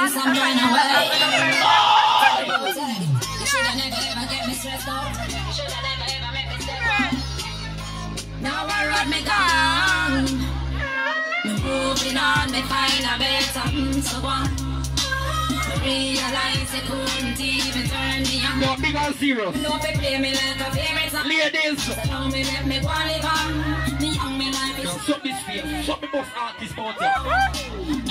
some run away. Shoulda never ever get me stressed out. Shoulda never ever make me step out. Now I run me gone. Me moving on, me find a better so on. Realize they couldn't even turn me on. No, big and serious. No, they play me like a favorite song. Ladies. So now me let me go and live on. Me young, me life is... Now, suck this fear. Suck me boss artist out here.